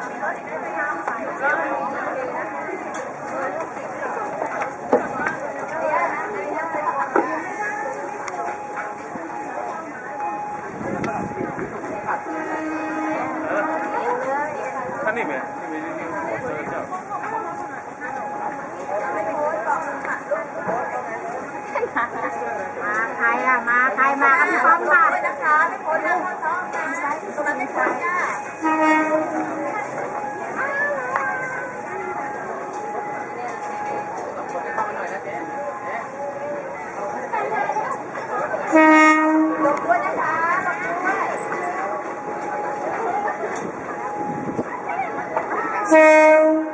ท่านนี่ไหมมาใครอะมาใครมากันพร้อมค่ะนะคะไม่พ้นแล้วตรงนั้นไม่พ้นจ้าลงด้วยนะคะลงด้วย